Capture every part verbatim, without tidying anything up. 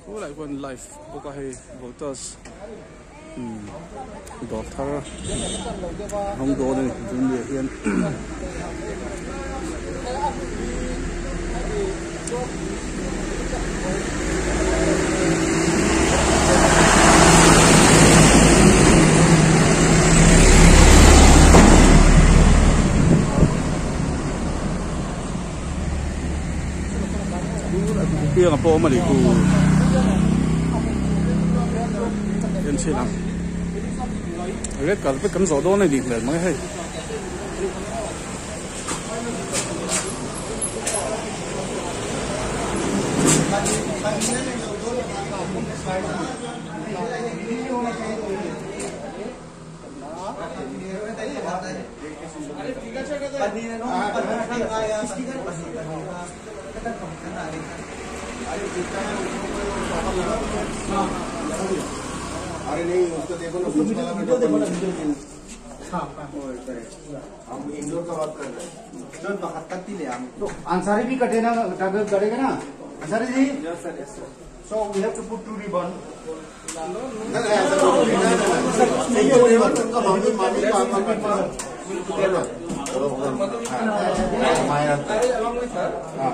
Cô lại còn live bốc hay voters đọc thở không đồ này dùng để hiện kia ngapa mà đi cu yên xe lắm cái cả cái cắm gió đó này đi lên mới hay अरे नहीं उसको देखो ना video देखो ना video हाँ हम indoor का बात कर रहे हैं जो बहत्तर ही ले हम तो अंसारी भी कटे ना टारगेट करेगा ना Ansari ji yes sir yes sir so we have to put two ribbon ना ना ऐसा नहीं हो रिबन उनका मामले मामले का मामले का माया अरे अलॉन्ग विद सर हां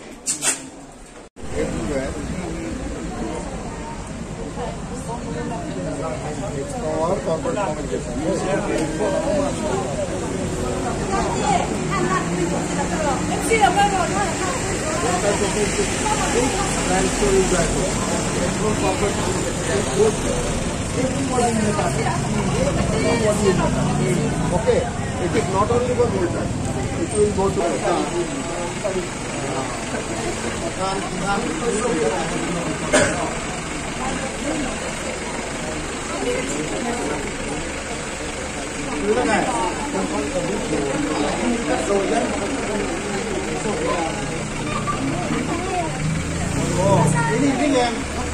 और corporate communication okay it is not only for voltage it will go to ini ini yang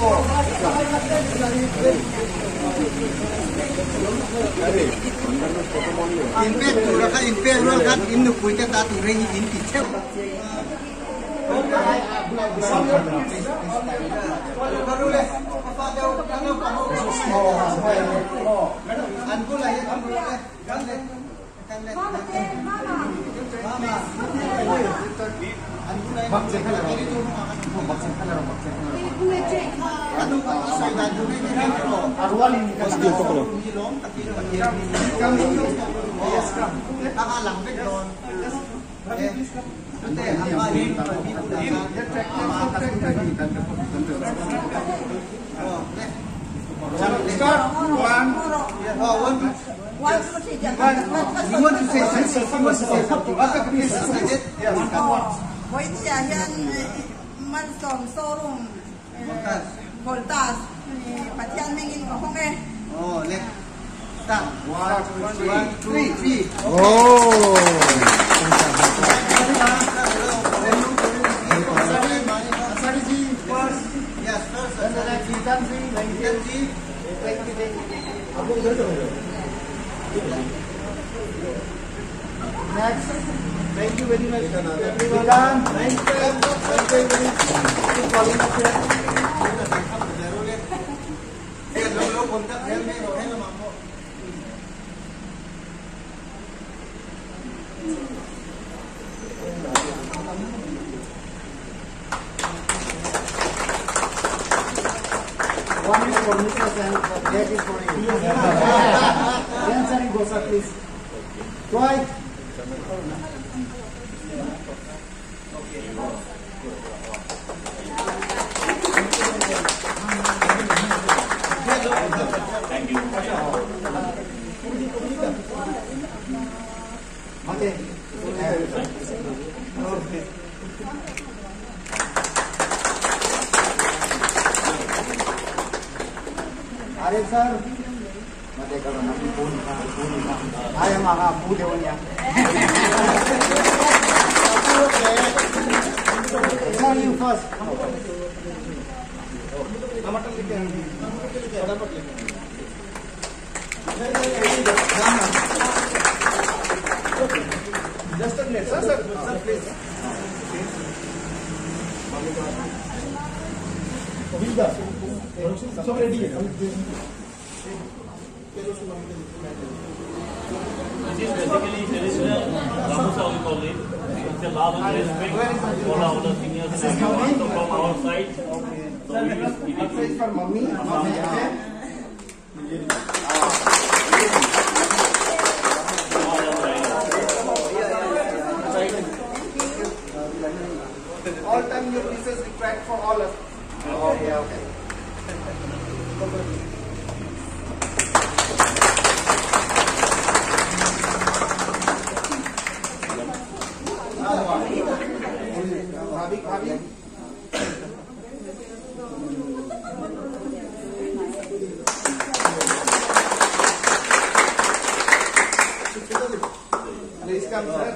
impact sudah kan impact sudah kan ini punya data ini ini kecil Start one. Oh, one. One. You want to say something? You want to say something? Apa kita? Yes. Với nhà hiện man sòng showroom voltage phát hiện mình in có không nghe? Oh, let's start. One, two, one, three, three. oh Yes, first. And then next, Ethan G, Ethan G. Next, thank you very much, everyone. Thank you, thank you very much for calling us here. One is for Mister and that is for you. Answering Gosa, please. Try. Thank you. Okay. Okay. Are sir, mate kalau nanti pun pun ayam maha pun dewannya. Sir, you first. Tomato लिखे हैं. फटाफट लिखे. Just a minute, sir, sir, sir, please. सब ready है This is basically traditional Ramusa we call it. It's a love and respect for our seniors and everyone. So from our side, so we use it. for mommy all time your pieces required for all of okay okay भाभी भाभी Please come, sir.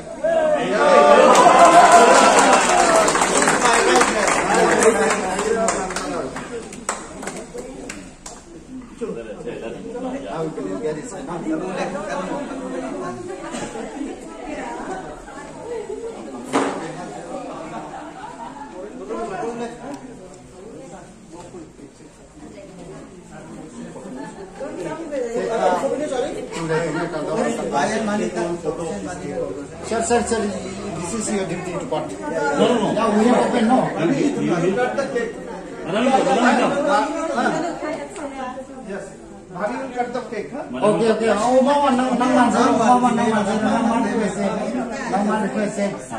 Sir, sir, sir, this is your duty to part. No, no, no. Now we have open, no? You cut the cake. Yes. Bhari will cut the cake, huh? Okay, okay. Oh, mama, no, no, no, no, mama, no, no, no, no, request, no, no, request.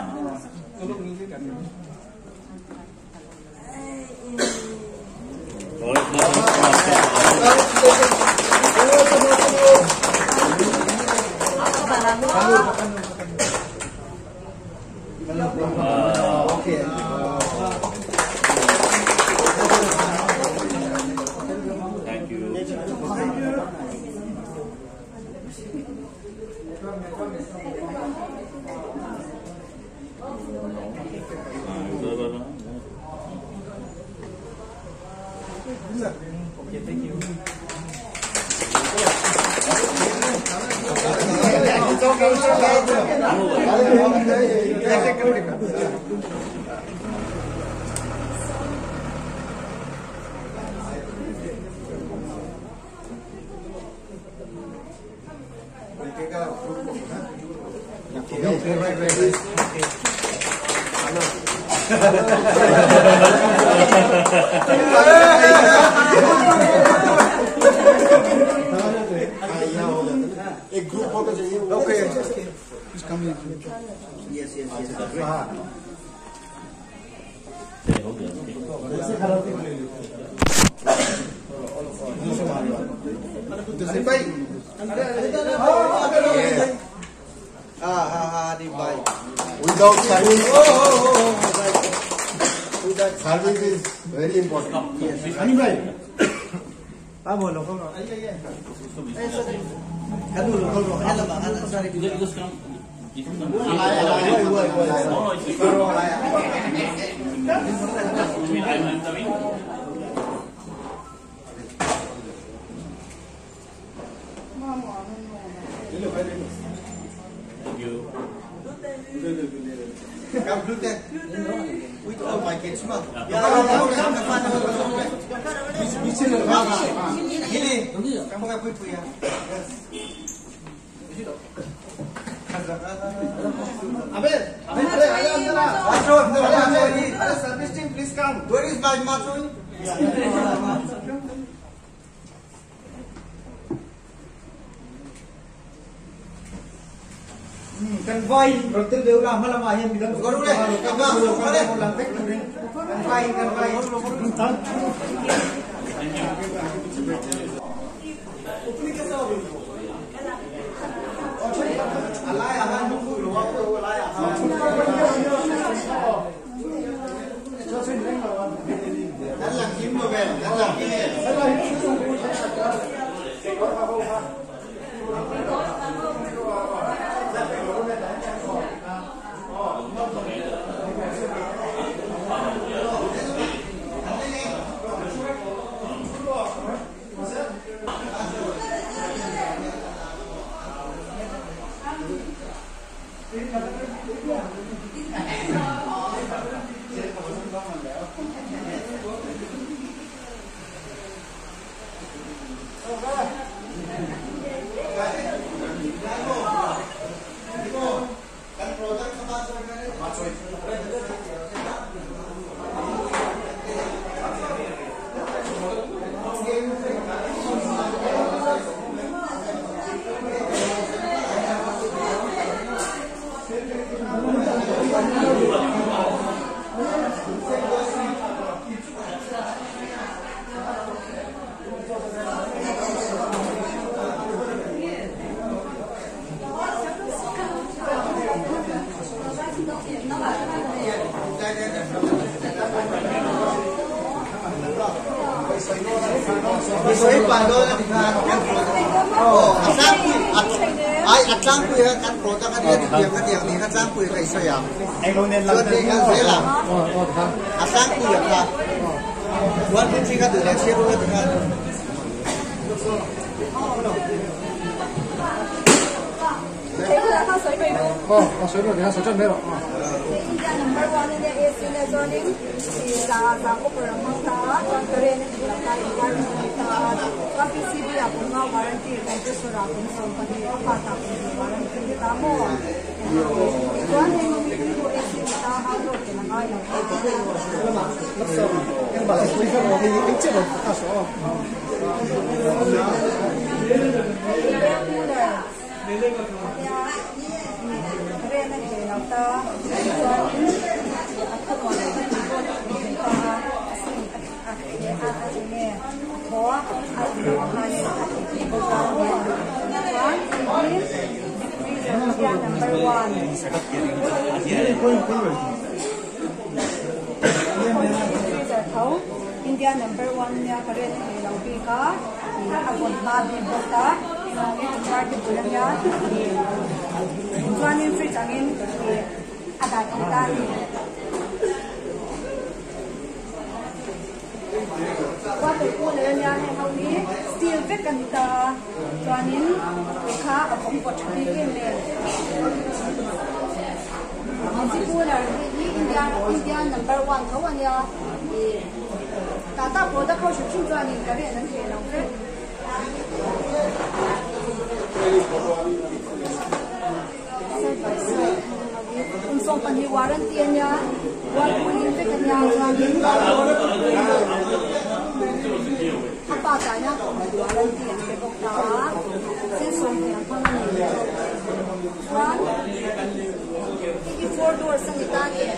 Okay. Thank you. Okay, thank you. It's okay, it's okay. एक group photo चाहिए okay please come yes yes yes हां हो गया ऐसे खराब ले लो दूसरे भाई हां हां हां दी भाई without service without service is very important yes honey भाई हां बोलो Hello, hello, hello, hello, sorry. Just, just come. If you come. Alaya, alaya, alaya, alaya. No, no, it's Hello, alaya. I mean, I'm, I'm coming. Thank you. Come do that. With all my kids, ma. Gini, kamu nggak punya punya. Abe, Abe, ayo antara. Masuk, ayo antara. Ayo service team, please come. Where is my Matsui? Convoy, Rotel Deura, Malam Ayam, bilang. Guru deh, kamu boleh pulang. Convoy, convoy. Alaya, ahan nunggu dulu waktu alaya. Dalam kim lo ben, dalam kim. soi pa do na dikha oh atlang pui ai atlang pui kan pro ta kan dia dia kan dia ni kan atlang pui kai soi am ai lo nen lang ni kan soi lam oh oh ka atlang pui ka wan pun sing ka de la che ro ka dikha 哦，哦，水果，你看手这没了啊。 India number one in the East in the zoning is uh, the opera monta, Korean and the environment, what is the Abunga warranty, like this for our company, a part of the warranty, the Tamo. One thing we can do is in the house in the island. Em bảo là quý khách có cái cái chiếc một cả số. Korean and the Nota, number one. India number one nya Korean ni lampi ka, ni abot babi bota, ni party bulan ya, ni tuan yang free angin, ni ada kita ni. Waktu bulan ya ni kau ni still vegan kita, tuan ini kita abang buat ni ni. Ini bulan ni India India number one kau ni ya. 大大国的口水拼出来，你改变人体浪费。运送本地华人店呀，我不应这个呀，我领导。他发展呀，本地华人店给国家，先送两方面。One， 一 four door 生意大点。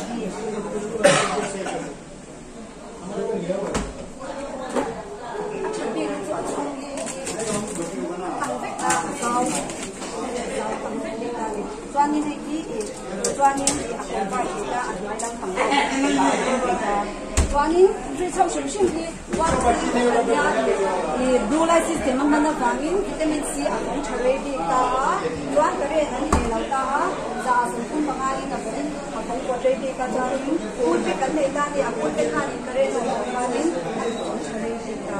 专业的意义，专业的阿公爸爸阿妈当朋友，专业最常出现的，我这里人家的 blue light system 我们的方面，vitamin C 阿公吃的的，专个人人的老大，杂生工帮阿姨那边阿公过这的个家庭，我这跟那单的阿公这看的个人老家庭，阿公吃的的。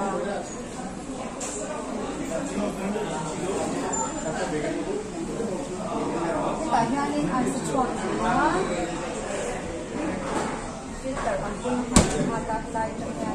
Tại nhà nên ăn chuột quá, bây giờ ăn cơm mà đặt lại trong nhà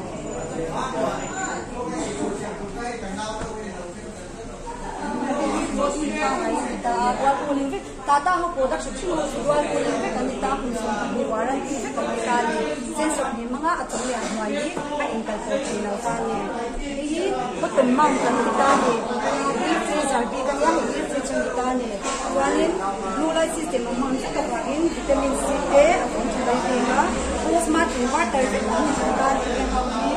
Tata ho product chu dual Olympic ani ta hun so ni warranty se ka ta ni sense of ni mga atong ya hwai a inkal ko chi na ta ni hi bottom mount kan ta ni hi freezer bi kan ya hi freezer ni ta ni walin blue light system mon se ka ta in vitamin C e atong chu dai ni ma smart inverter se ka ni ta ni ke ha ni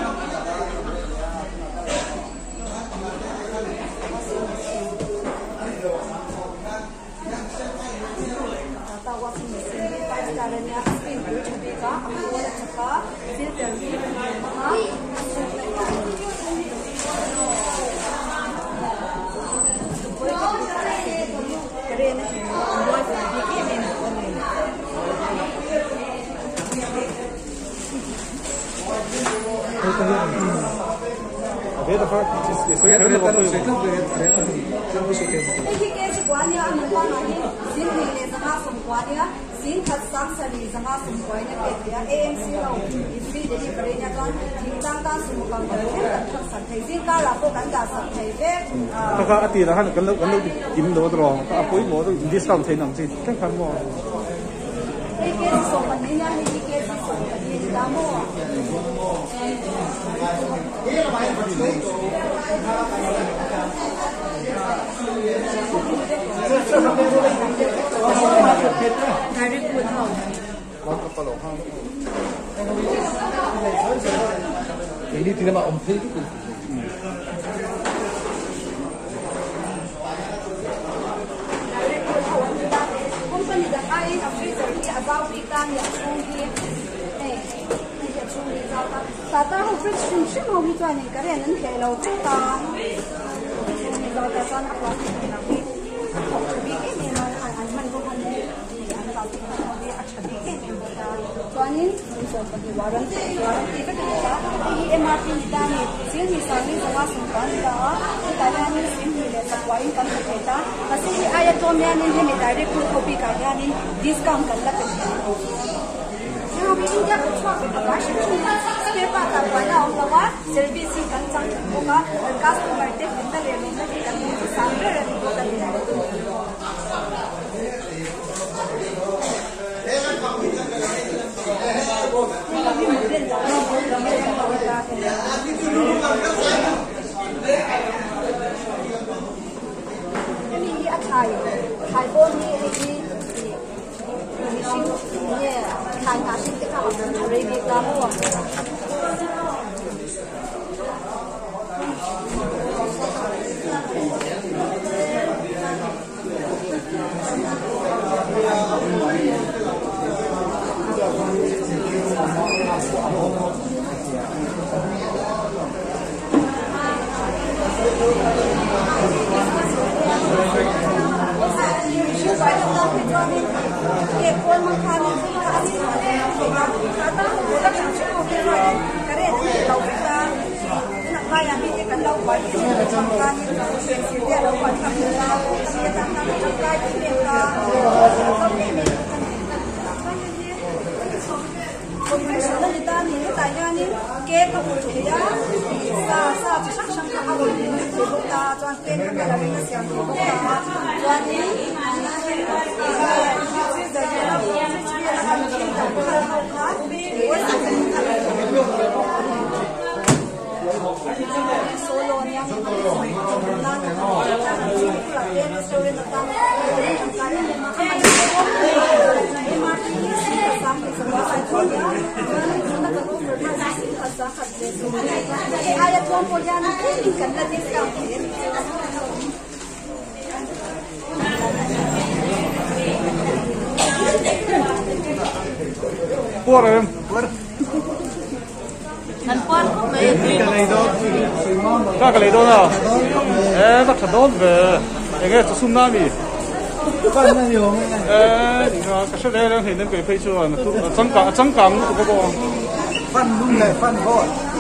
caranya spin juga ka aku ada cakap filter ni ha keren ni buat lagi ni अभी तो फर्क इससे क्या करता है उससे क्या करता है सब कुछ क्या है ये कैसे गुआनिया अनुपा नहीं दिन में ले जगह संगवानिया दिन खत सांग सरी जगह संगवाने पे दिया एएमसी लो इसी दिन करे ना कौन जिंदा का सुमुकाम करे तक संथे दिन का लापो कंदा संथे पे ถ้าก็อดีตนะฮะกันแล้วกันแล้วกินโดดรองก็ปุ้ยหมอต้องดิสคาวน์เทนนั่งสิแค่พันหมอ ये कैसे सोपन नहीं ना ये कैसे सोपन ये दामो Direct food house. Ini tidak mak omset itu. Company that I have freezer here about week time ya chung here. Eh, ya chung here. ta ta không biết chuyện chuyện không biết cho nên cái này nó hệ lâu chết ta mình lo ta cho nó quá không biết cái này mà anh mình cũng không biết anh bảo tôi không biết anh chẳng biết cái này mà cho nên mình sẽ phải đi vào warranty warranty cái này là cái em rờ pê ta này riêng như sao như sao sản phẩm đó thì tại sao như riêng như là supply income cái đó mà khi ai cho mình nên thì mình direct copy cái này nên discount cái là cái nhưng mà bây giờ cái chuyện là cái sự chung spare part là phải là ông là servicing cái trang thiết bị cái customer tiếp đến đây là mình phải cái gì sản phẩm là mình phải cái gì cái này thay thay bốn này cái machine này thay cái gì cái nào cũng ready cả rồi cái con mang khăn thì khá là cái khá là các sản xuất của cái này cái này thì đầu cái ta nặng vai là cái cái đầu vai cái này trong khăn cái cái đầu vai khăn là cái ta ta trong cái cái này taคนไม่สนเลยตานี่แต่ยานี่เก็บกับผู้ช่วยยาซาซาจะชักชักเอาไว้ในตู้ตาจวนเป็นกันอะไรก็เสียงตู้ตาจวนนี้จะเจอเราจะช่วยอะไรที่จะพาเราขาดไปหรือว่าจะเป็นอะไรโซโลเนี่ยมันเป็นร้านอาหารจากที่เราเรียนในโซนต่างๆเรียนต่างๆเนี่ยมันก็ไม่ได้พบเลยมาที่นี่สิ่งต่างๆที่สำคัญที่เนี่ยมันก็ต้องเรียนภาษาสิ่งภาษาขัดเจนไอ้อายะทวงพยานที่มีกันและที่เราเรียนปวดเลยปวด Thành quan không mấy cái này đâu cái này đâu nào 에 딱 저도 왜 이게 또 순남이 Con 에 이거 사실 내가 있는 그 페이지가 잠깐 잠깐 그거 phân lúc này phân thôi